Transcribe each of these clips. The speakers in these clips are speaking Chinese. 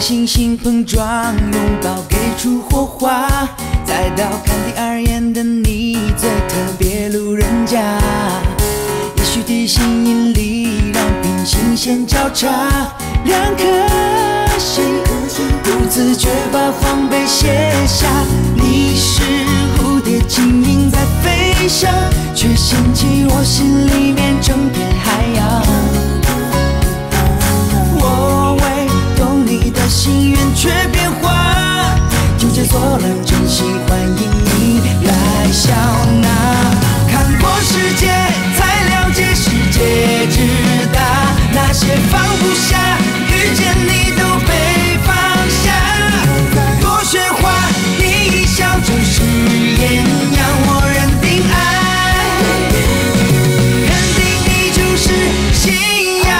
心心碰撞，拥抱给出火花，再到看第二眼的你最特别路人甲。也许地心引力让平行线交叉，两颗心不自觉把防备卸下。你是蝴蝶轻盈在飞翔，却掀起我心里面整片海洋。我为懂你的心愿却变化，纠结错了真心欢迎你来笑纳。看过世界才了解世界之大，那些放不下遇见你都被放下。多喧哗你一笑就是艳阳，我认定爱，认定你就是信仰。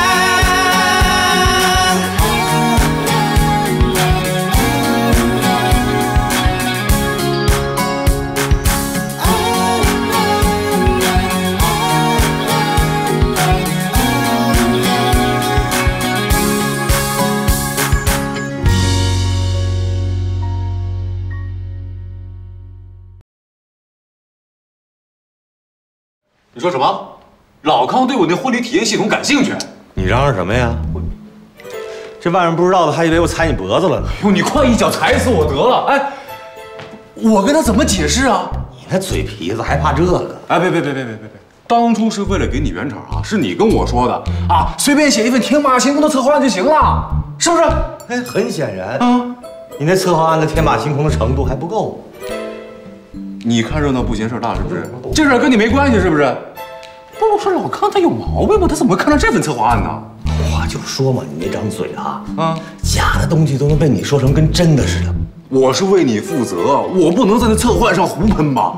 你说什么？老康对我那婚礼体验系统感兴趣？ 你嚷嚷什么呀？这外人不知道的还以为我踩你脖子了呢。 哟，你快一脚踩死我得了！哎，我跟他怎么解释啊？ 你那嘴皮子还怕这个？ 哎，别！当初是为了给你圆场啊，是你跟我说的啊，随便写一份天马行空的策划案就行了，是不是？ 哎，很显然啊，你那策划案的天马行空的程度还不够。 你看热闹不嫌事儿大，是不是？这事儿跟你没关系，是不是？不是，我说老康他有毛病吗？他怎么会看到这份策划案呢？ 话就说嘛，你那张嘴啊，假的东西都能被你说成跟真的似的。 我是为你负责，我不能在那策划案上胡喷吧？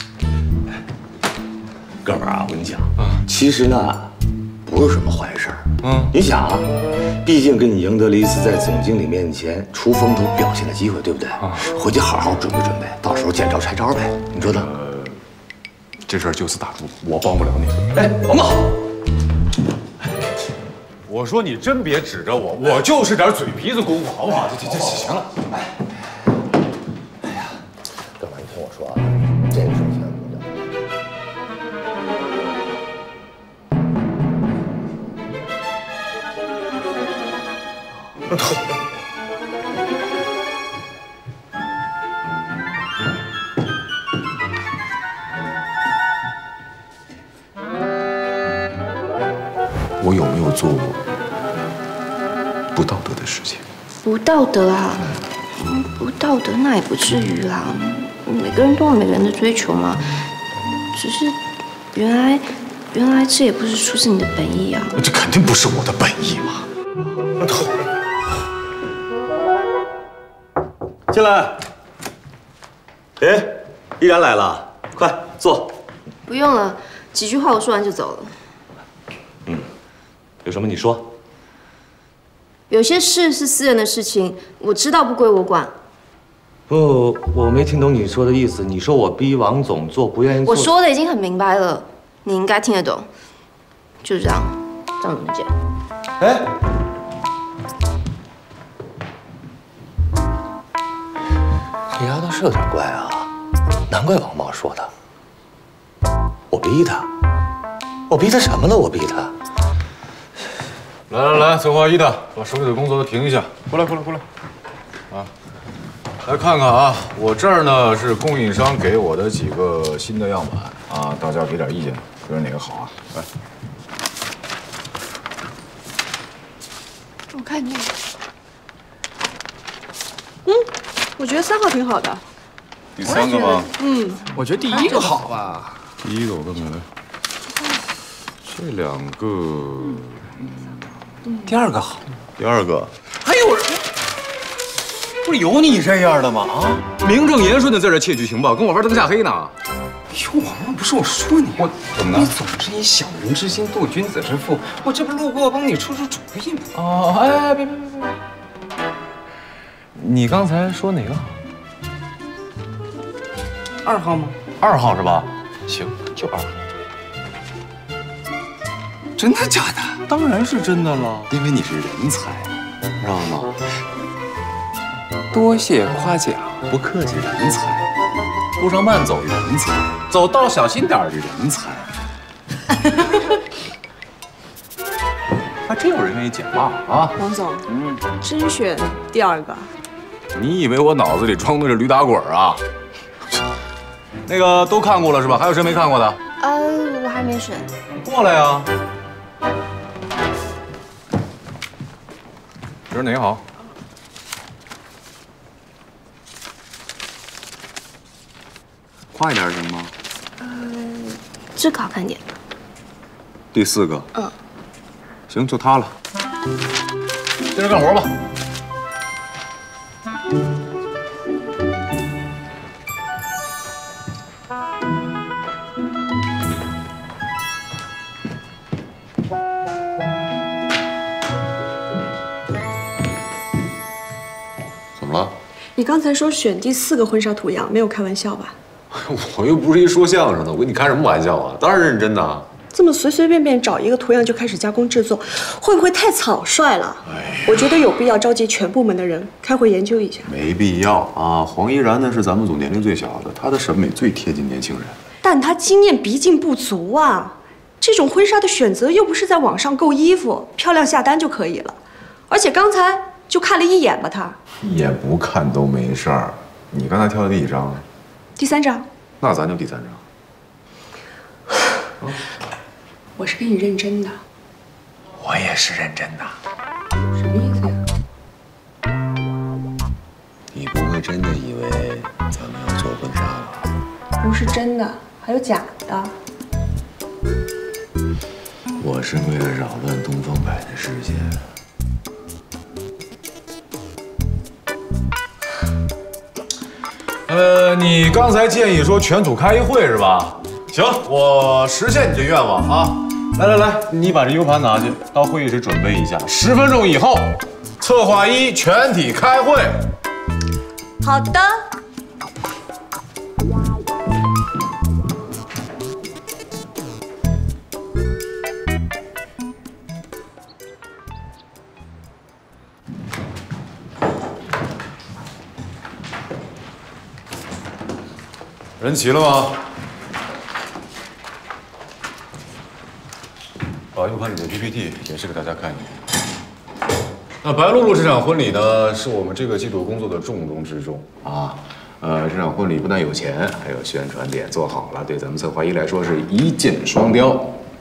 哥们儿啊，我跟你讲，其实呢，不是什么坏事儿。你想啊，毕竟跟你赢得了一次在总经理面前出风头表现的机会，对不对？回去好好准备准备，到时候见招拆招呗。你说呢？ 这事儿就此打住，我帮不了你。 哎，王总， 我说你真别指着我，我就是点嘴皮子功夫，好不好？这行了。 哎呀，哥们儿，你听我说啊，这个事儿千万不能我有没有做不道德的事情？ 不道德啊，不道德那也不至于啦。每个人都有每个人的追求嘛，只是原来这也不是出自你的本意啊。 这肯定不是我的本意嘛。 进来。哎，依然来了，快坐。 不用了，几句话我说完就走了。 有什么你说。 有些事是私人的事情，我知道不归我管。 不，我没听懂你说的意思。你说我逼王总做不愿意做， 我说的已经很明白了，你应该听得懂。就这样，张总监。 哎，这丫头是有点怪啊，难怪王茂说的。我逼他什么了？我逼他。 来，策划一的，把手里的工作都停一下，过来，啊，来看看啊，我这儿呢是供应商给我的几个新的样板啊，大家给点意见，觉得哪个好啊？来， 我看这个，我觉得3号挺好的。 第3个吗？ 我觉得第1个好吧。 第1个我看看来，这2个。 第2个好。 第2个， 哎呦，不是有你这样的吗？啊， 名正言顺的在这窃取情报，跟我玩灯下黑呢。 哟，王梦，不是我说你， 怎么了？ 你总是以小人之心度君子之腹，我这不路过帮你出主意吗？ 哦，哎，别，你刚才说哪个好 2号吗 ？2号是吧？行，就2号。 真的假的？ 当然是真的了，因为你是人才，知道吗？ 多谢夸奖， 不客气，人才。路上慢走，人才；走道小心点儿，人才。还真有人愿意捡骂啊！ 王总，真选第2个。 你以为我脑子里装的是驴打滚啊？那个都看过了是吧？还有谁没看过的？ 我还没选。 过来呀。这是哪个好？ 快一点行吗？ 这个好看点。 第4个。行，就它了。 接着干活吧。 怎么了？ 你刚才说选第4个婚纱图样，没有开玩笑吧？ 我又不是一说相声的，我跟你开什么玩笑啊？当然认真的。 这么随随便便找一个图样就开始加工制作，会不会太草率了？我觉得有必要召集全部门的人开会研究一下。 没必要啊！黄依然呢是咱们组年龄最小的，她的审美最贴近年轻人。 但她经验毕竟不足啊，这种婚纱的选择又不是在网上购衣服，漂亮下单就可以了。而且刚才就看了一眼吧，她一眼不看都没事儿。你刚才挑的第几张？ 第3张。 那咱就第3张。 我是跟你认真的。 我也是认真的。 什么意思呀？ 你不会真的以为咱们要做婚纱吧？ 不是真的，还有假的。 我是为了扰乱东方白的视线。 你刚才建议说全组开一会是吧？行，我实现你这愿望啊！来，你把这 U 盘拿去，到会议室准备一下，10分钟以后，策划1全体开会。 好的。 人齐了吗？把 U 盘里的 PPT 演示给大家看一眼。那白露露这场婚礼呢，是我们这个季度工作的重中之重啊。这场婚礼不但有钱，还有宣传点做好了，对咱们策划1来说是一箭双雕。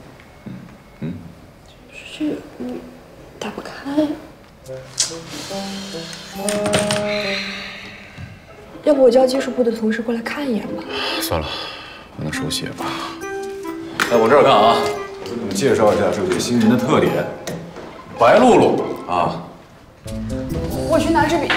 是打不开。要不我叫技术部的同事过来看一眼吧。 算了，让他手写吧。哎，往这儿看啊，我给你们介绍一下这位新人的特点。白露露啊， 我去拿支笔。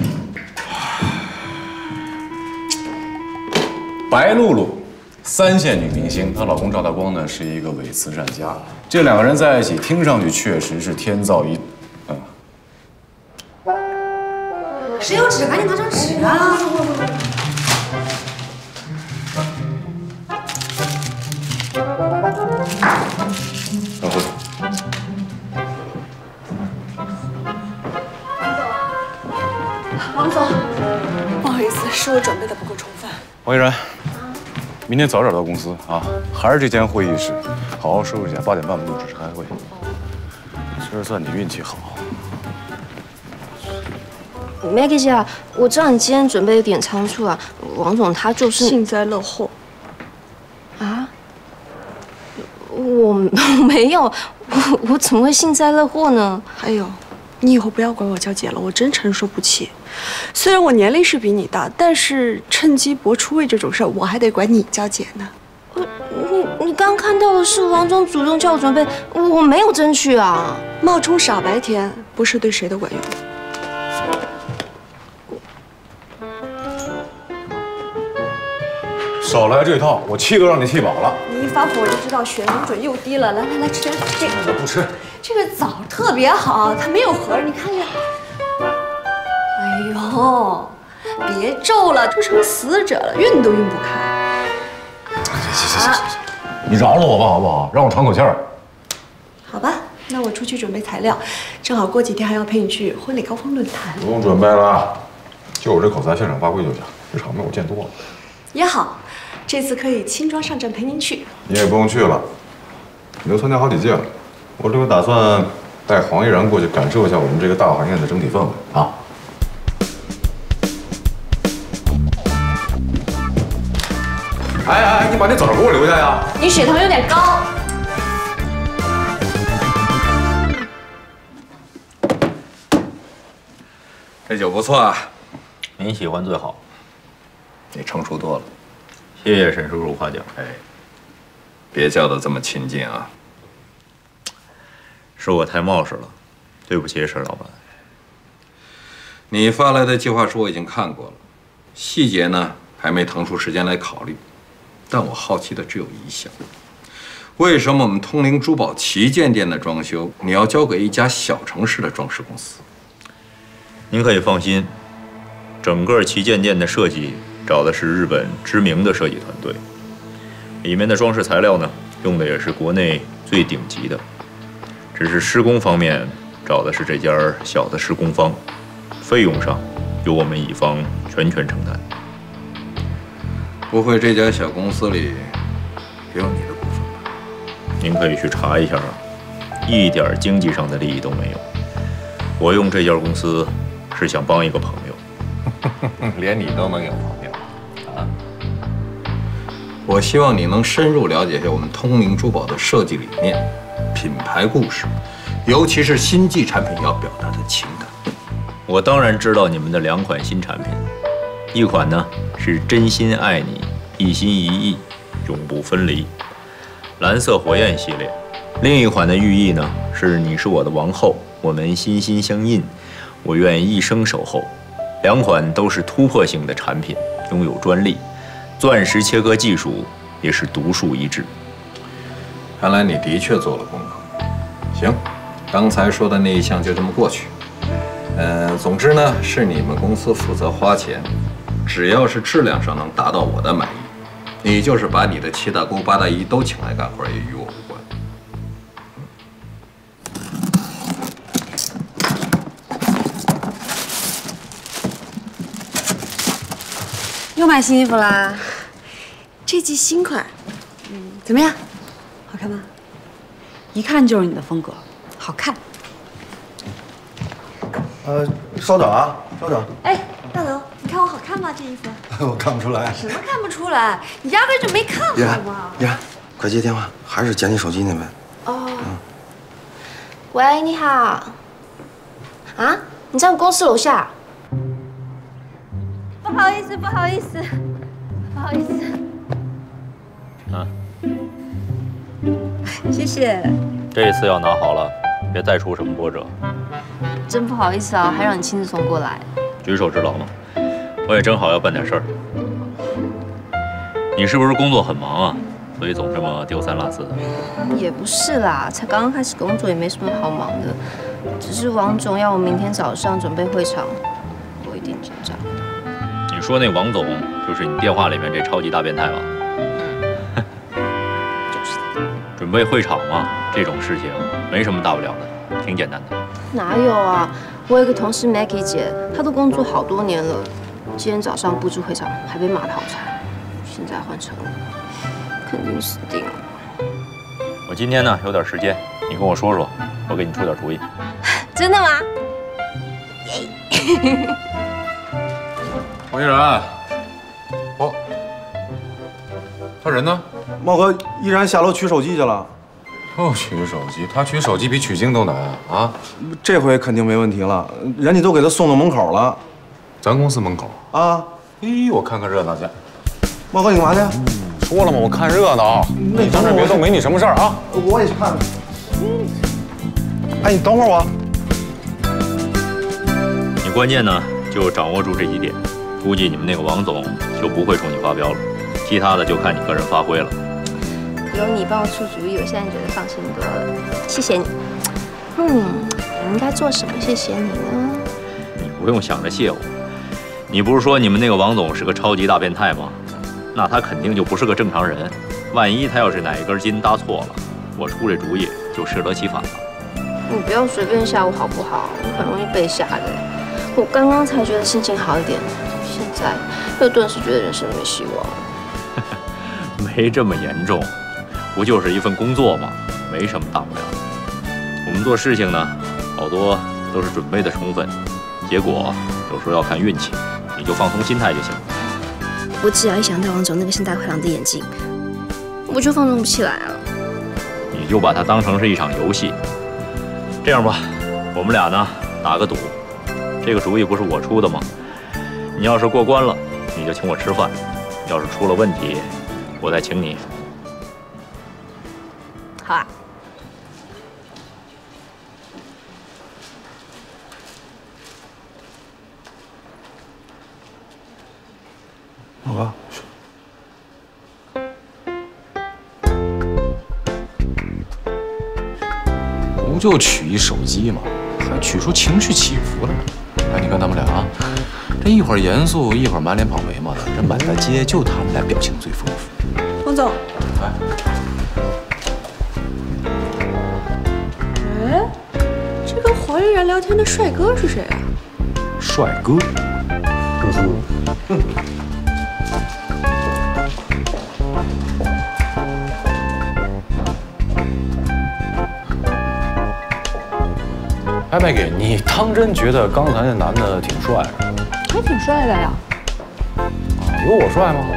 白露露，3线女明星，她老公赵大光呢是一个伪慈善家，这2个人在一起，听上去确实是天造一。 谁有纸？赶紧拿张纸啊！ 等会。 王总，不好意思，是我准备的不够充分。 王依然，明天早点到公司啊，还是这间会议室，好好收拾一下，8点半不录指示开会。今儿算你运气好。 Maggie 姐，我知道你今天准备有点仓促啊。王总他就是幸灾乐祸。 啊？我没有，我怎么会幸灾乐祸呢？ 还有，你以后不要管我叫姐了，我真承受不起。虽然我年龄是比你大，但是趁机搏出位这种事儿，我还得管你叫姐呢。 你刚看到的是王总主动叫我准备，我没有争取啊。 冒充傻白甜不是对谁都管用的。 少来这套，我气都让你气饱了。 你一发火我就知道血浓准又低了。来，吃这个。 我不吃。 这个枣特别好，它没有核，你看看。哎呦，别皱了，都成死者了，运都运不开。 行，你饶了我吧，好不好？让我喘口气儿。 好吧，那我出去准备材料，正好过几天还要陪你去婚礼高峰论坛。 不用准备了， 就我这口才，现场发挥就行。这场面我见多了。 也好，这次可以轻装上阵陪您去。 你也不用去了，你都参加好几届了。我这回打算带黄依然过去感受一下我们这个大晚宴的整体氛围啊。哎，你把那枣给我留下呀！ 你血糖有点高。 这酒不错啊， 您喜欢最好。 你成熟多了。 谢谢沈叔叔夸奖。 哎，别叫得这么亲近啊。 是我太冒失了，对不起沈老板。 你发来的计划书我已经看过了，细节呢还没腾出时间来考虑。但我好奇的只有一项：为什么我们通灵珠宝旗舰店的装修你要交给一家小城市的装饰公司？ 您可以放心，整个旗舰店的设计找的是日本知名的设计团队，里面的装饰材料呢用的也是国内最顶级的，只是施工方面找的是这家小的施工方，费用上由我们乙方全权承担。 不会这家小公司里也有你的部分吧？ 您可以去查一下，一点经济上的利益都没有。我用这家公司是想帮一个朋友。 连你都能有朋友啊？我希望你能深入了解一下我们通灵珠宝的设计理念、品牌故事，尤其是新季产品要表达的情感。 我当然知道你们的2款新产品，一款呢是真心爱你，一心一意，永不分离，蓝色火焰系列；另一款的寓意呢是你是我的王后，我们心心相印，我愿一生守候。2款都是突破性的产品，拥有专利，钻石切割技术也是独树一帜。 看来你的确做了功课。行，刚才说的那一项就这么过去。总之呢，是你们公司负责花钱，只要是质量上能达到我的满意，你就是把你的7大姑8大姨都请来干活，也与我无关。 又买新衣服啦？ 这季新款，怎么样？好看吗？ 一看就是你的风格，好看。 稍等啊，稍等。 哎，大楼，你看我好看吗？这衣服？ 我看不出来。 什么看不出来？你压根就没看好吗？ 依然，快接电话，还是捡你手机那位。 哦。喂，你好。啊？你在我公司楼下？ 不好意思，不好意思，不好意思。 啊。 谢谢。 这一次要拿好了，别再出什么波折。 真不好意思啊，还让你亲自送过来。 举手之劳嘛，我也正好要办点事儿。你是不是工作很忙啊？所以总这么丢三落四的？ 也不是啦，才刚刚开始工作，也没什么好忙的。只是王总要我明天早上准备会场，我有点紧张。 你说那王总就是你电话里面这超级大变态吧？ 就是他。 准备会场嘛，这种事情没什么大不了的，挺简单的。 哪有啊！我有一个同事 Maggie 姐，她都工作好多年了，今天早上布置会场还被骂跑菜，现在换成了，肯定死定了。 我今天呢有点时间，你跟我说说，我给你出点主意。 真的吗？ 黄依然，哦，他人呢？ 茂哥依然下楼取手机去了。 又取手机，他取手机比取经都难啊！ 这回肯定没问题了，人家都给他送到门口了。 咱公司门口啊？ 咦，我看看热闹去。 茂哥，你干嘛去？ 说了吗？我看热闹。你等着别动，没你什么事儿啊。 我也去看看。哎，你等会儿我。 你关键呢就掌握住这几点，估计你们那个王总就不会冲你发飙了，其他的就看你个人发挥了。 有你帮我出主意，我现在觉得放心多了。谢谢你。我应该做什么谢谢你呢？ 你不用想着谢我。你不是说你们那个王总是个超级大变态吗？那他肯定就不是个正常人。万一他要是哪一根筋搭错了，我出这主意就适得其反了。 你不要随便吓我好不好？我很容易被吓的。 我刚刚才觉得心情好一点，现在又顿时觉得人生没希望。 没这么严重，不就是一份工作吗？没什么大不了的。我们做事情呢，好多都是准备的充分，结果有时候要看运气，你就放松心态就行了。 我只要一想到王总那个心大灰狼的眼睛，我就放松不起来了。 你就把它当成是一场游戏。这样吧，我们俩呢打个赌，这个主意不是我出的吗？你要是过关了，你就请我吃饭；要是出了问题，我再请你。 好啊。 老哥， 不就取一手机吗？还取出情绪起伏来了。哎，你看他们俩啊，这一会儿严肃，一会儿满脸跑眉毛的，这满大街就他们俩表情最丰富。 王总，哎，这跟黄嫣然聊天的帅哥是谁啊？ 帅哥，哎，Maggie，你当真觉得刚才那男的挺帅的？ 还挺帅的呀。 有我帅吗？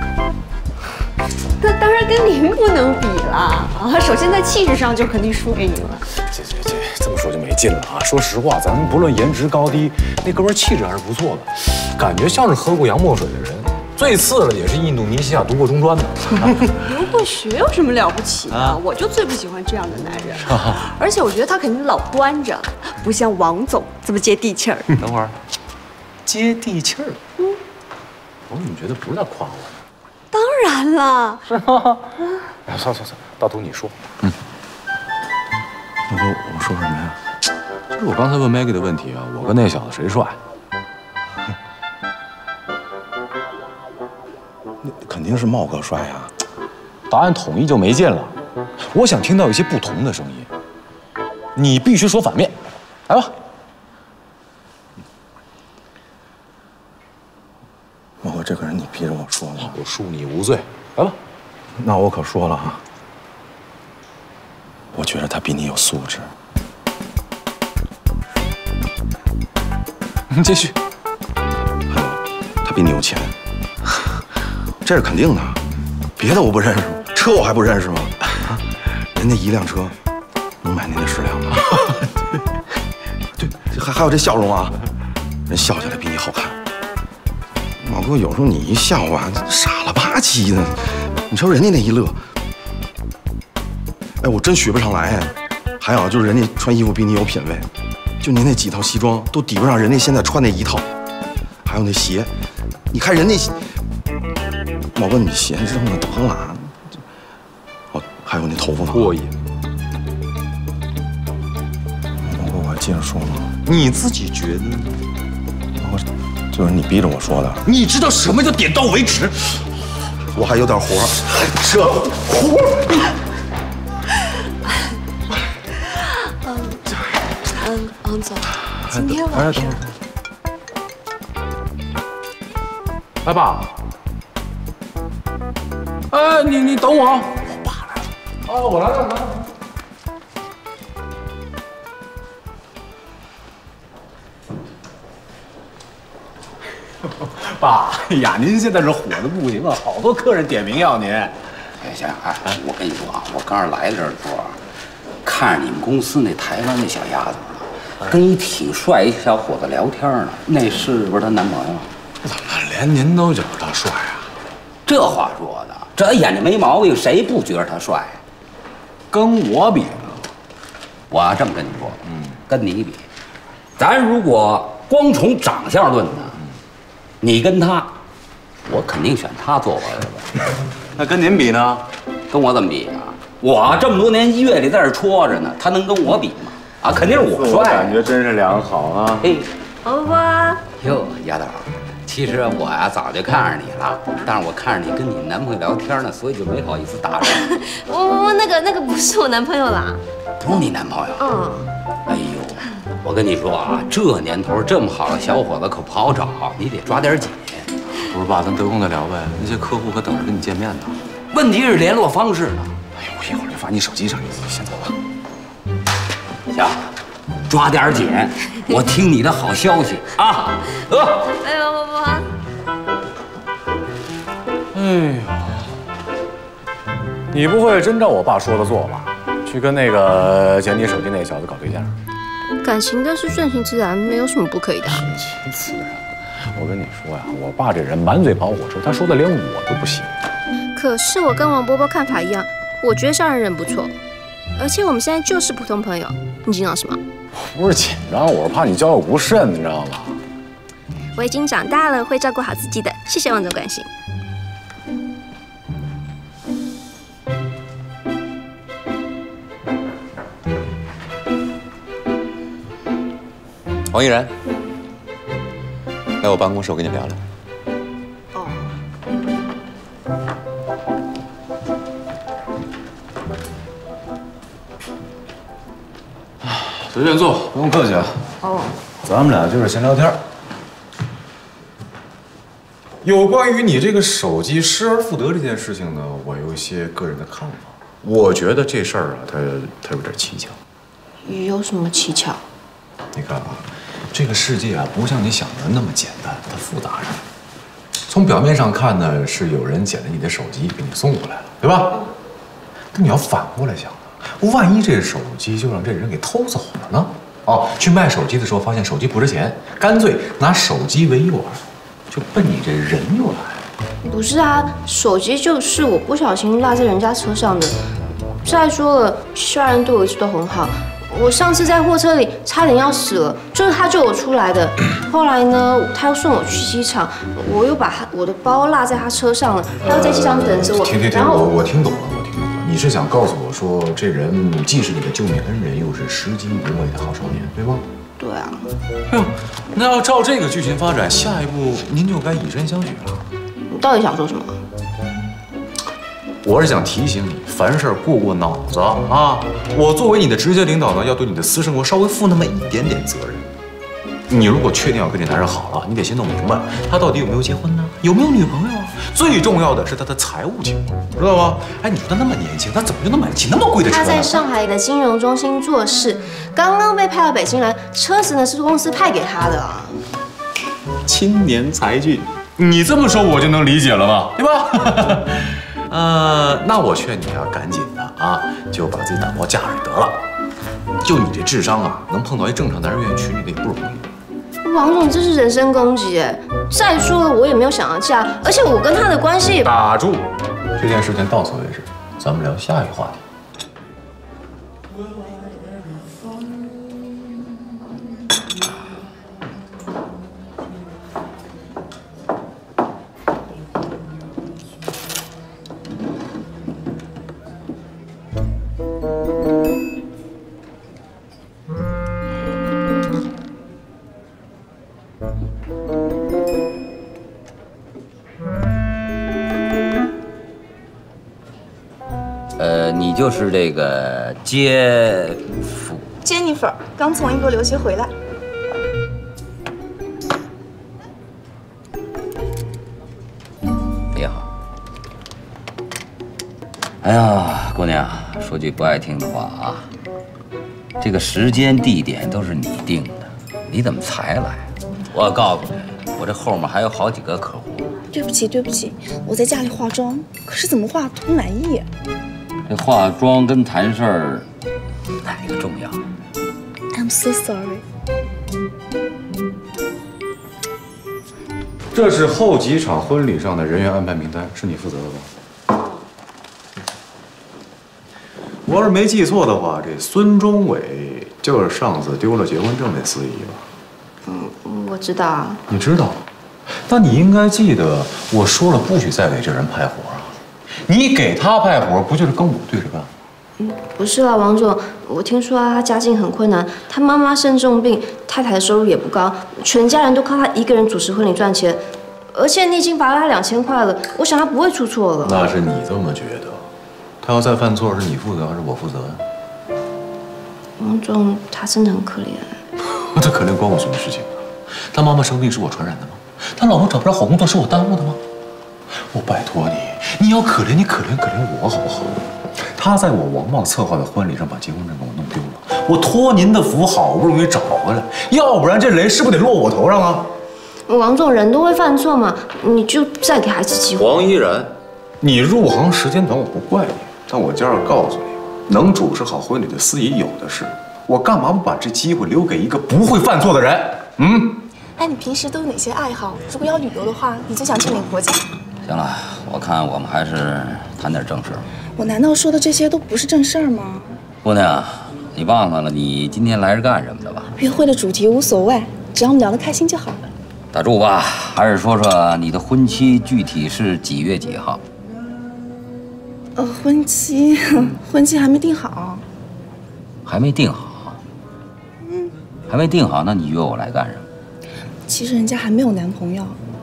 那当然跟您不能比啦啊！首先在气质上就肯定输给您了。 这么说就没劲了啊！说实话，咱们不论颜值高低，那哥们气质还是不错的，感觉像是喝过洋墨水的人。最次了也是印度尼西亚读过中专的。 留过学有什么了不起的？我就最不喜欢这样的男人。而且我觉得他肯定老端着，不像王总这么接地气儿。 等会儿，接地气儿。我怎么觉得不是在夸我呢？ 当然了。 是吗？哎，算，大图你说。 老哥，我说什么呀？ 就是我刚才问 Maggie 的问题啊，我跟那小子谁帅？ 那肯定是茂哥帅呀。 答案统一就没劲了。我想听到一些不同的声音。你必须说反面，来吧。 茂哥，这个人你逼着我说的， 我恕你无罪，来吧。 那我可说了啊，我觉得他比你有素质。 你继续。 还有，他比你有钱，这是肯定的。别的我不认识，车我还不认识吗？啊，人家一辆车能买您那10辆吗？对，还有这笑容啊，人笑起来比你好看。老哥，有时候你一笑吧，傻了吧唧的，你瞅人家那一乐，哎，我真学不上来哎。还有就是人家穿衣服比你有品位，就您那几套西装都抵不上人家现在穿那一套。还有那鞋，你看人那，老哥你鞋扔了得了。哦，还有那头发过瘾。 老哥，我还接着说吗？ 你自己觉得呢？ 我就是你逼着我说的。 你知道什么叫点到为止？ 我还有点活，这活。 王总，今天晚上。 来爸。哎，你等我。我爸来了。啊，我来了。爸，哎呀，您现在是火的不行啊，好多客人点名要您。 哎，行，哎，我跟你说啊，我刚来这儿的时候，看着你们公司那台湾那小丫头呢，跟一挺帅一小伙子聊天呢，那是不是她男朋友？ 怎么连您都觉得他帅啊？ 这话说的，这眼睛没毛病，谁不觉得他帅？ 跟我比呢？ 我这么跟你说，跟你比，咱如果光从长相论呢，你跟他，我肯定选他做我儿子。 那跟您比呢？ 跟我怎么比啊？我这么多年阅历在这戳着呢，他能跟我比吗？啊，肯定是我帅。 感觉真是良好啊！ 嘿， 欧巴， 哟，丫头，其实我呀早就看上你了，但是我看着你跟你男朋友聊天呢，所以就没好意思打扰。 那个不是我男朋友啦。 不是你男朋友？ 嗯。 哎呦， 我跟你说啊，这年头这么好的小伙子可不好找，你得抓点紧。 不是爸，咱得空再聊呗。那些客户可等着跟你见面呢。 问题是联络方式呢。 哎呦，我一会儿就发你手机上，你先走吧。 行，抓点紧，我听你的好消息啊！ 哎呦，伯伯。 哎呦，你不会真照我爸说的做吧？去跟那个捡你手机那小子搞对象？ 感情的是顺其自然，没有什么不可以的。 顺其自然。我跟你说呀，我爸这人满嘴跑火车，他说的连我都不信。 可是我跟王伯伯看法一样，我觉得上人不错，而且我们现在就是普通朋友。你紧张什么？ 我不是紧张，我是怕你交友不慎，你知道吗？ 我已经长大了，会照顾好自己的。谢谢王总关心。 王毅然，来我办公室，我跟你聊聊。 哦。 随便坐，不用客气啊。 哦。 咱们俩就是闲聊天。有关于你这个手机失而复得这件事情呢，我有一些个人的看法。我觉得这事儿啊，它有点蹊跷。 有什么蹊跷？ 你看啊，这个世界啊，不像你想的那么简单，它复杂着。从表面上看呢，是有人捡了你的手机给你送过来了，对吧？但你要反过来想啊，万一这手机就让这人给偷走了呢？哦，去卖手机的时候发现手机不值钱，干脆拿手机为诱饵，就奔你这人又来了。 不是啊，手机就是我不小心落在人家车上的。再说了，家人对我一直都很好。我上次在货车里差点要死了，就是他救我出来的。后来呢，他又送我去机场，我又把我的包落在他车上了，他又在机场等着我。 停， 然后我听懂了，你是想告诉我说，这人既是你的救命恩人，又是拾金不昧的好少年，对吗？ 对啊。 哎呦，那要照这个剧情发展，下一步您就该以身相许了。 你到底想说什么？ 我是想提醒你，凡事过脑子啊！我作为你的直接领导呢，要对你的私生活稍微负那么一点点责任。你如果确定要跟这男人好了，你得先弄明白他到底有没有结婚呢，有没有女朋友啊？最重要的是他的财务情况，知道吗？哎，你说他那么年轻，他怎么就能买得起那么贵的车呢？ 他在上海的金融中心做事，刚刚被派到北京来，车子呢是公司派给他的啊。 青年才俊，你这么说我就能理解了吧？对吧？那我劝你啊，赶紧的啊，就把自己打包嫁出去得了。就你这智商啊，能碰到一正常男人愿意娶你的也不容易。 王总，这是人身攻击哎！再说了，我也没有想要嫁，而且我跟他的关系…… 打住，这件事情到此为止，咱们聊下一个话题。 你就是这个 Jennifer 刚从英国留学回来。 你好。哎呀，姑娘，说句不爱听的话啊，这个时间地点都是你定的，你怎么才来？我告诉你，我这后面还有好几个客户。 对不起，对不起，我在家里化妆，可是怎么化都难意。 这化妆跟谈事儿，哪个重要 ？I'm so sorry。 这是后几场婚礼上的人员安排名单，是你负责的吧？我要是没记错的话，这孙中伟就是上次丢了结婚证那司仪吧？ 我知道啊。 你知道？那你应该记得我说了，不许再给这人派活啊！你给他派活，不就是跟我对着干？ 不是啦，王总，我听说他家境很困难，他妈妈生重病，太太的收入也不高，全家人都靠他一个人主持婚礼赚钱，而且你已经罚了他2000块了，我想他不会出错了。 那是你这么觉得，他要再犯错，是你负责还是我负责呀？ 王总，他真的很可怜。 他可怜关我什么事情？他妈妈生病是我传染的吗？他老婆找不着好工作是我耽误的吗？我拜托你，你要可怜你可怜我好不好？他在我王茂策划的婚礼上把结婚证给我弄丢了，我托您的福好不容易找回来，要不然这雷是不是得落我头上啊？ 王总，人都会犯错嘛，你就再给孩子机会。 王依然，你入行时间短，我不怪你，但我今儿告诉你，能主持好婚礼的司仪有的是，我干嘛不把这机会留给一个不会犯错的人？ 哎，你平时都有哪些爱好？如果要旅游的话，你最想去哪个国家？ 行了，我看我们还是谈点正事。 我难道说的这些都不是正事儿吗？ 姑娘，你忘了你今天来是干什么的吧？ 约会的主题无所谓，只要我们聊得开心就好了。 打住吧，还是说说你的婚期具体是几月几号？ 婚期还没定好。 还没定好？还没定好，那你约我来干什么？ 其实人家还没有男朋友。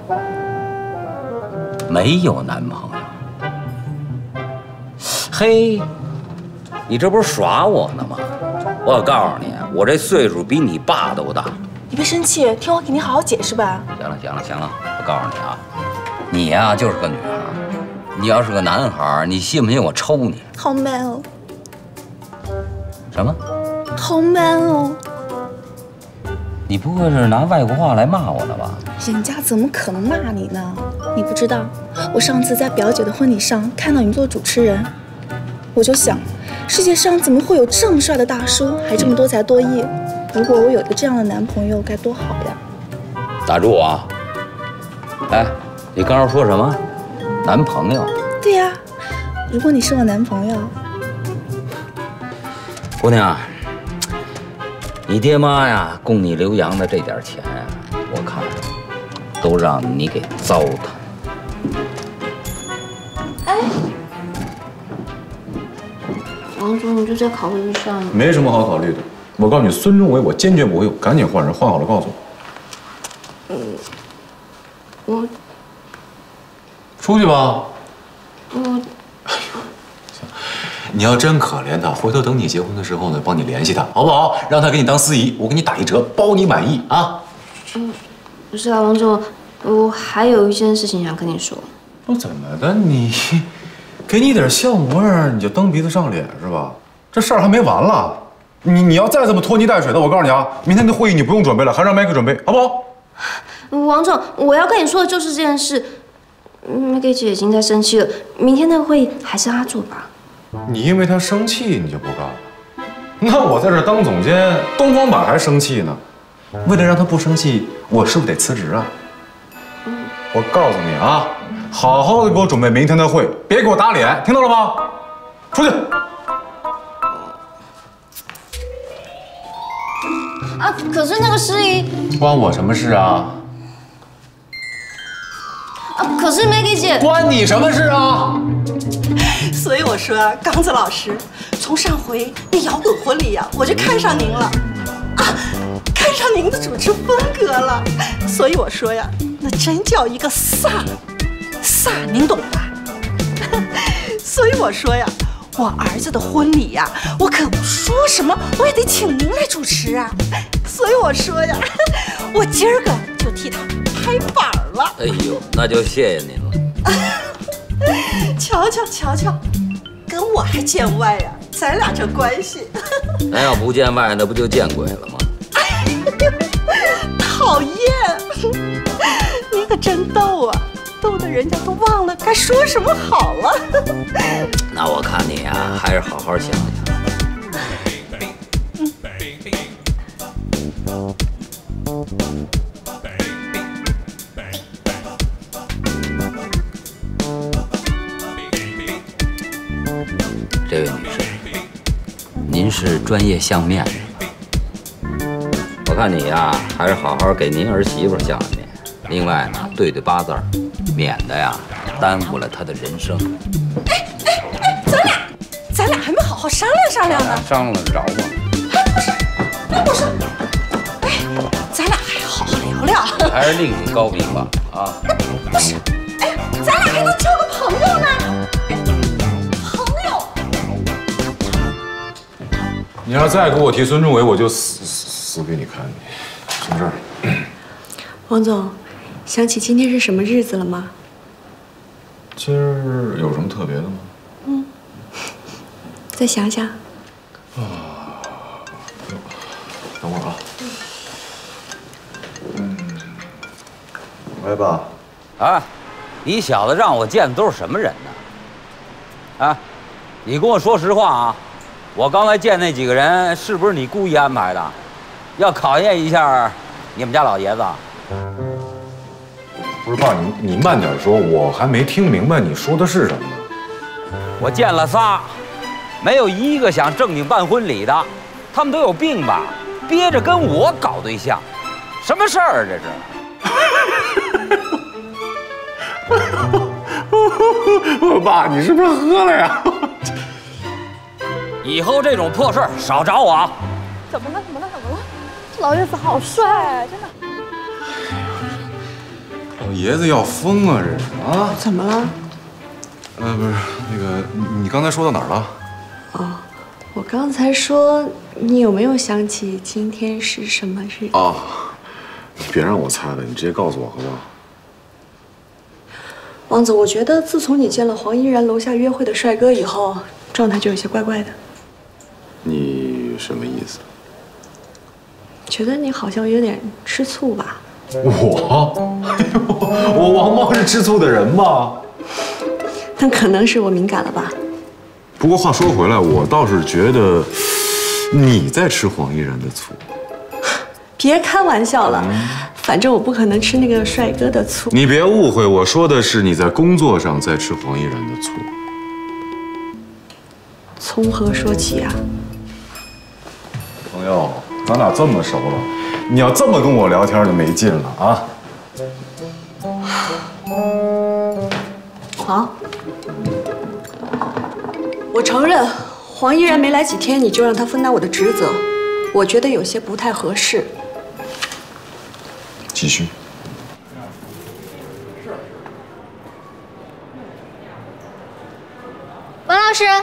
没有男朋友？嘿，你这不是耍我呢吗？我告诉你，我这岁数比你爸都大。 你别生气，听我给你好好解释吧。 行了，我告诉你啊，你呀就是个女孩，你要是个男孩，你信不信我抽你？ 好 man 哦！ 什么？ 好 man 哦！ 你不会是拿外国话来骂我的吧？ 人家怎么可能骂你呢？你不知道，我上次在表姐的婚礼上看到你做主持人，我就想，世界上怎么会有这么帅的大叔，还这么多才多艺？如果我有个这样的男朋友，该多好呀！ 打住啊！哎，你刚刚说什么？男朋友？ 对呀，如果你是我男朋友， 姑娘。你爹妈呀，供你留洋的这点钱呀，我看都让你给糟蹋。 哎，王总，你就再考虑一下嘛。 没什么好考虑的。我告诉你，孙中伟，我坚决不会用，赶紧换人，换好了告诉我。 我出去吧。 我。 你要真可怜他，回头等你结婚的时候呢，帮你联系他，好不好？让他给你当司仪，我给你打一折，包你满意啊！ 不是啊，王总，我还有一件事情想跟你说。 我怎么的？你给你点笑模样，你就蹬鼻子上脸是吧？这事儿还没完了，你要再这么拖泥带水的，我告诉你啊，明天的会议你不用准备了，还让 Maggie 准备，好不好？ 王总，我要跟你说的就是这件事。Maggie 姐已经在生气了，明天那个会议还是让她做吧。 你因为他生气你就不干了？那我在这当总监，东方版还生气呢。为了让他不生气，我是不是得辞职啊？我告诉你啊，好好的给我准备明天的会，别给我打脸，听到了吗？出去。 啊，可是那个司仪关我什么事啊？ 啊，可是 Maggie 姐， 关你什么事啊？ 所以我说啊，刚子老师，从上回那摇滚婚礼呀，我就看上您了，啊，看上您的主持风格了。所以我说呀，那真叫一个飒，您懂吧？所以我说呀，我儿子的婚礼呀，我可说什么我也得请您来主持啊。所以我说呀，我今儿个就替他拍板了。 哎呦，那就谢谢您了。 瞧瞧，跟我还见外呀？咱俩这关系， 咱要不见外，那不就见鬼了吗？ 讨厌！你可真逗啊，逗得人家都忘了该说什么好了。 那我看你啊，还是好好想想。这位女士，您是专业相面的，我看你呀，还是好好给您儿媳妇相面。另外呢，对八字，免得呀耽误了她的人生。 哎，咱俩还没好好商量呢。 商量着吗？ 不是，哎，咱俩还好好聊聊。 还是另请高明吧，啊。 不是，哎，咱俩还能交个朋友呢。 你要再给我提孙仲伟，我就死死给你看你。什么事儿？ 王总，想起今天是什么日子了吗？ 今儿有什么特别的吗？ 再想想。 等会儿啊。喂，爸。 啊，你小子让我见的都是什么人呢？啊，你跟我说实话啊，我刚才见那几个人是不是你故意安排的？要考验一下你们家老爷子。 不是爸，你慢点说，我还没听明白你说的是什么呢。 我见了仨，没有一个想正经办婚礼的，他们都有病吧？憋着跟我搞对象，什么事儿啊这是？ 爸，你是不是喝了呀？ 以后这种破事儿少找我啊！ 怎么了？老爷子好帅，真的。 老爷子要疯啊，这是啊？ 怎么了？ 不是那个，你刚才说到哪儿了？ 哦，我刚才说你有没有想起今天是什么日子？ 哦，你别让我猜了，你直接告诉我好不好？ 王总，我觉得自从你见了黄依然楼下约会的帅哥以后，状态就有些怪怪的。 你什么意思？ 觉得你好像有点吃醋吧？ 我王茂是吃醋的人吗？ 那可能是我敏感了吧。 不过话说回来，我倒是觉得你在吃黄依然的醋。 别开玩笑了，反正我不可能吃那个帅哥的醋。 你别误会，我说的是你在工作上在吃黄依然的醋。 从何说起啊？ 朋友，咱俩这么熟了，你要这么跟我聊天就没劲了啊！ 好，我承认黄依然没来几天，你就让他分担我的职责，我觉得有些不太合适。 继续。 王老师，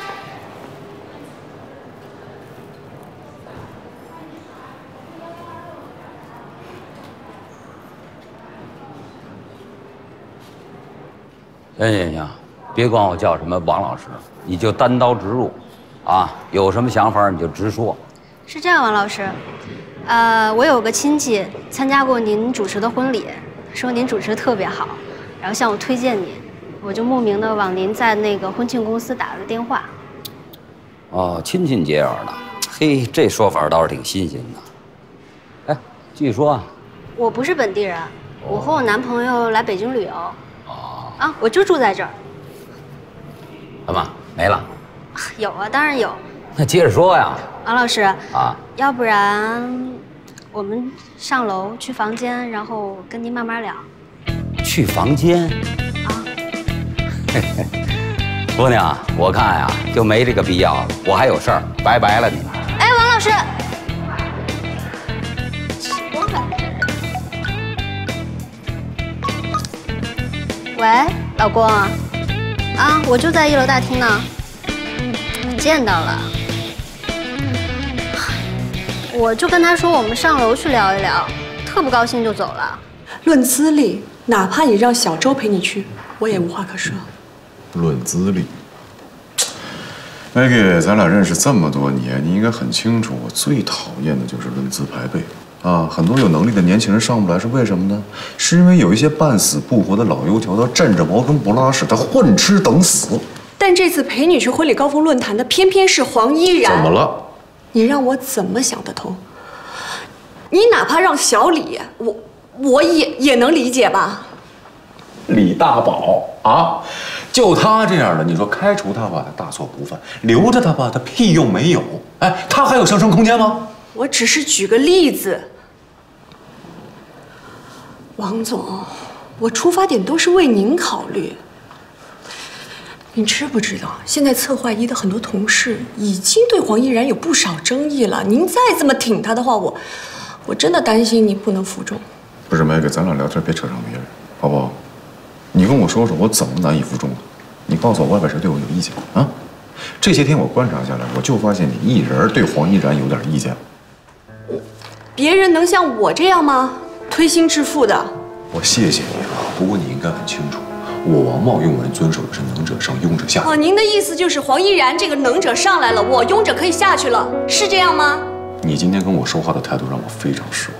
行，别管我叫什么王老师，你就单刀直入，啊，有什么想法你就直说。 是这样，王老师，我有个亲戚参加过您主持的婚礼，说您主持特别好，然后向我推荐您，我就慕名的往您在那个婚庆公司打了个电话。 哦，亲戚结缘的，嘿，这说法倒是挺新鲜的。哎，继续说啊。 我不是本地人，我和我男朋友来北京旅游。哦。啊，我就住在这儿。 怎么没了？ 有啊，当然有。 那接着说呀。 王老师啊， 要不然我们上楼去房间，然后跟您慢慢聊。 去房间？啊。姑娘，我看呀就没这个必要了，我还有事儿，拜拜了你。 哎，王老师。喂，老公，啊，我就在1楼大厅呢，见到了。我就跟他说我们上楼去聊一聊，特不高兴就走了。 论资历，哪怕你让小周陪你去，我也无话可说。 论资历，Maggie，咱俩认识这么多年，你应该很清楚，我最讨厌的就是论资排辈。啊，很多有能力的年轻人上不来是为什么呢？是因为有一些半死不活的老油条，他占着茅坑不拉屎，他混吃等死。 但这次陪你去婚礼高峰论坛的，偏偏是黄依然。 怎么了？ 你让我怎么想得通？你哪怕让小李，我也能理解吧？ 李大宝啊，就他这样的，你说开除他吧，他大错不犯；留着他吧，他屁用没有。哎，他还有上升空间吗？ 我只是举个例子。王总，我出发点都是为您考虑。你知不知道，现在策划一的很多同事已经对黄依然有不少争议了。您再这么挺他的话，我真的担心你不能服众。 不是Maggie，咱俩聊天别扯上别人，好不好？你跟我说说，我怎么难以服众了？你告诉我，外边谁对我有意见啊？这些天我观察下来，我就发现你一人对黄依然有点意见。 别人能像我这样吗？推心置腹的。 我谢谢你啊，不过你应该很清楚，我王茂用人遵守的是能者上，庸者下。 哦，您的意思就是黄依然这个能者上来了，我庸者可以下去了，是这样吗？ 你今天跟我说话的态度让我非常失望。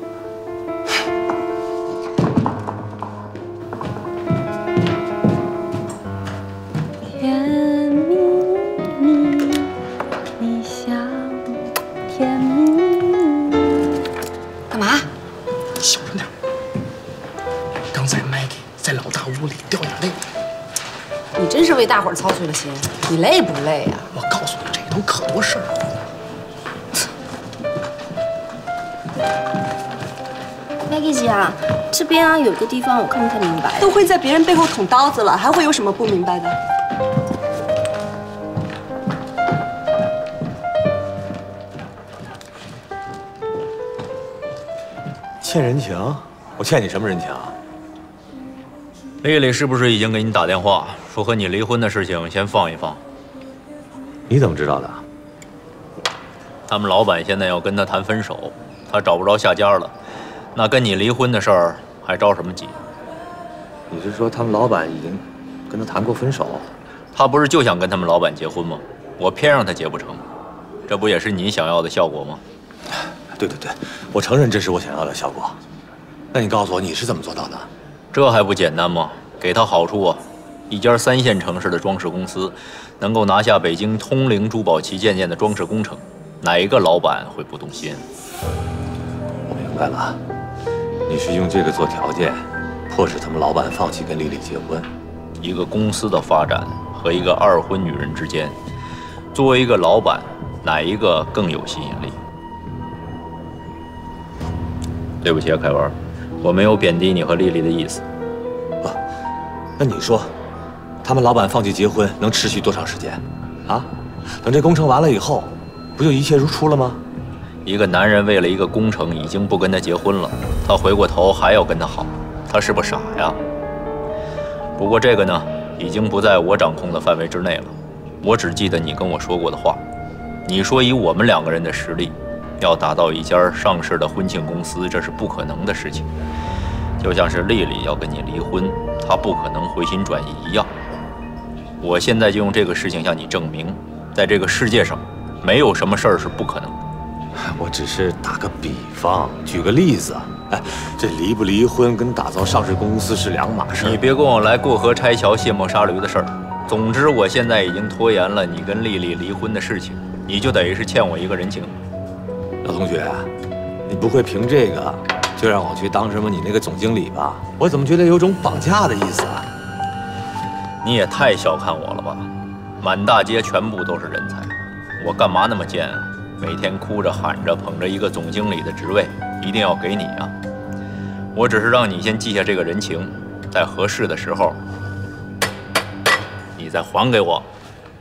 甜蜜蜜，你想甜蜜。 干嘛？小声点。刚才 Maggie 在老大屋里掉眼泪。 你真是为大伙儿操碎了心，你累不累呀？ 我告诉你，这里头可多事儿。 Maggie 姐啊，这边啊有个地方我看不太明白。 都会在别人背后捅刀子了，还会有什么不明白的？ 欠人情？我欠你什么人情啊？ 丽丽是不是已经给你打电话，说和你离婚的事情先放一放？ 你怎么知道的？ 他们老板现在要跟他谈分手，他找不着下家了，那跟你离婚的事儿还着什么急？ 你是说他们老板已经跟他谈过分手？ 他不是就想跟他们老板结婚吗？我偏让他结不成，这不也是你想要的效果吗？ 对，我承认这是我想要的效果。那你告诉我你是怎么做到的？ 这还不简单吗？给他好处啊！一家3线城市的装饰公司，能够拿下北京通灵珠宝旗舰店的装饰工程，哪一个老板会不动心？ 我明白了，你是用这个做条件，迫使他们老板放弃跟丽丽结婚。 一个公司的发展和一个二婚女人之间，作为一个老板，哪一个更有吸引力？对不起啊，凯文，我没有贬低你和丽丽的意思。 不，那你说，他们老板放弃结婚能持续多长时间？啊？等这工程完了以后，不就一切如初了吗？ 一个男人为了一个工程已经不跟她结婚了，他回过头还要跟她好，他是不是傻呀？不过这个呢，已经不在我掌控的范围之内了。我只记得你跟我说过的话，你说以我们2个人的实力，要打造一家上市的婚庆公司，这是不可能的事情。就像是丽丽要跟你离婚，她不可能回心转意一样。我现在就用这个事情向你证明，在这个世界上，没有什么事儿是不可能的。 我只是打个比方，举个例子。哎，这离不离婚跟打造上市公司是2码事。 你别跟我来过河拆桥、卸磨杀驴的事儿。总之，我现在已经拖延了你跟丽丽离婚的事情，你就等于是欠我一个人情。 老同学，你不会凭这个就让我去当什么你那个总经理吧？我怎么觉得有种绑架的意思啊？ 你也太小看我了吧！满大街全部都是人才，我干嘛那么贱啊？每天哭着喊着捧着一个总经理的职位，一定要给你啊！我只是让你先记下这个人情，在合适的时候，你再还给我。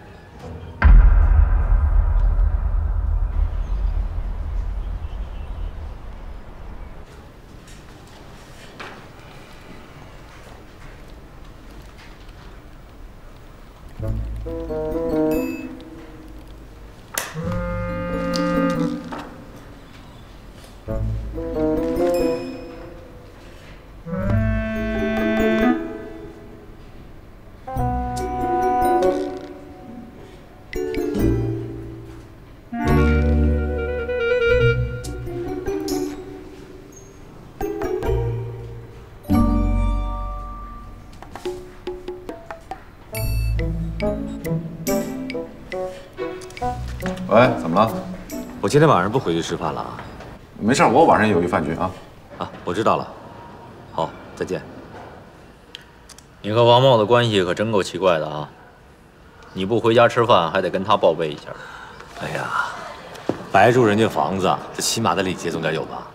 喂，怎么了？ 我今天晚上不回去吃饭了啊？ 没事，我晚上有一饭局啊。 啊，我知道了。好，再见。 你和王茂的关系可真够奇怪的啊！你不回家吃饭，还得跟他报备一下。 哎呀，白住人家房子，这起码的礼节总得有吧？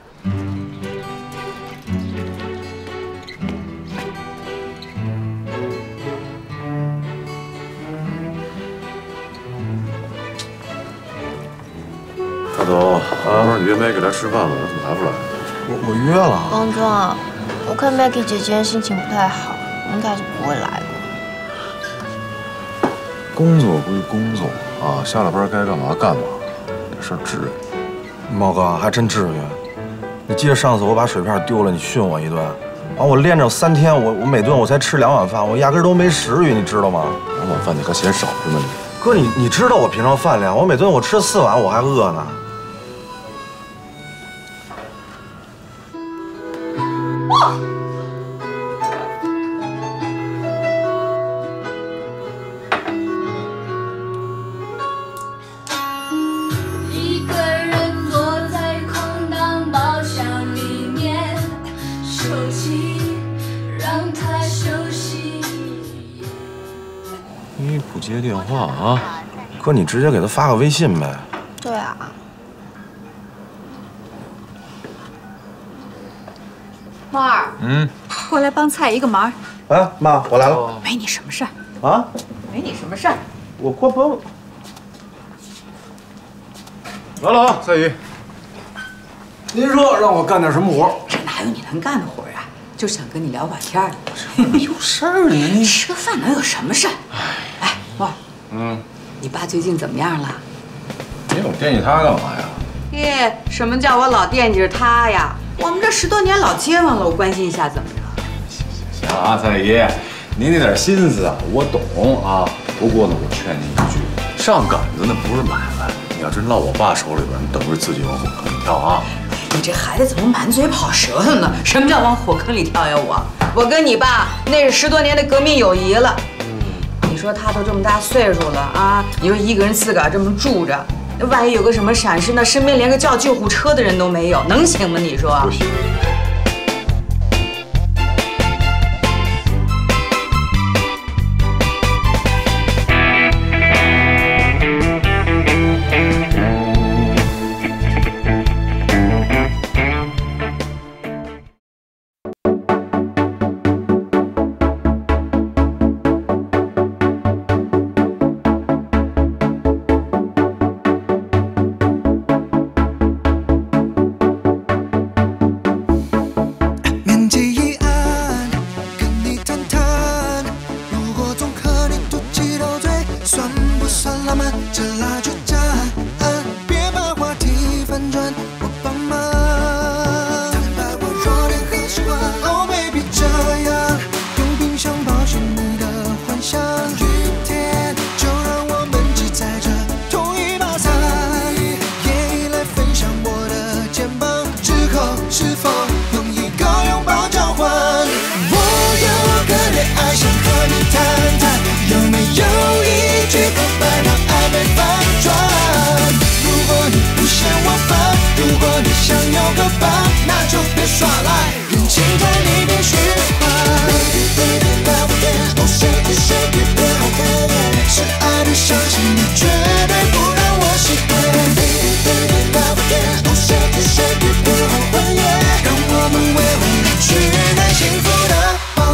大总，我说你约Maggie来吃饭了，怎么还不来？ 我约了。 王总啊，我看 Maggie 姐今天心情不太好，应该是不会来了。 工作归工作啊，下了班该干嘛干嘛，这事儿至于？ 茂哥还真至于。 你记得上次我把水片丢了，你训我一顿，完我连着3天，我每顿我才吃2碗饭，我压根都没食欲，你知道吗 ？2碗饭你可嫌少是吗你？ 哥，你知道我平常饭量，我每顿我吃4碗，我还饿呢。 一个人坐在空荡包厢里面，手机让他休息。 你不接电话啊？ 哥，你直接给他发个微信呗。 对啊。 猫儿，过来帮菜一个忙。 哎，妈，我来了。 没你什么事儿啊？ 没你什么事儿。 我过不。 来了啊，蔡姨。您说让我干点什么活？ 这哪有你能干的活啊？就想跟你聊会儿天儿。 有事儿呢？你吃个饭能有什么事儿？哎，猫儿，你爸最近怎么样了？ 你老惦记他干嘛呀？ 耶，什么叫我老惦记着他呀？我们这10多年老街坊了，我关心一下怎么着？ 行啊，蔡姨，您那点心思啊，我懂啊。不过呢，我劝您一句，上杆子那不是买卖，你要真落我爸手里边，你等着自己往火坑里跳啊！ 你这孩子怎么满嘴跑舌头呢？什么叫往火坑里跳呀？我跟你爸那是10多年的革命友谊了。你说他都这么大岁数了啊，你说一个人自个儿这么住着，万一有个什么闪失，那身边连个叫救护车的人都没有，能行吗？你说？ 不行。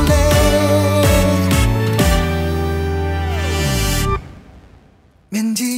免提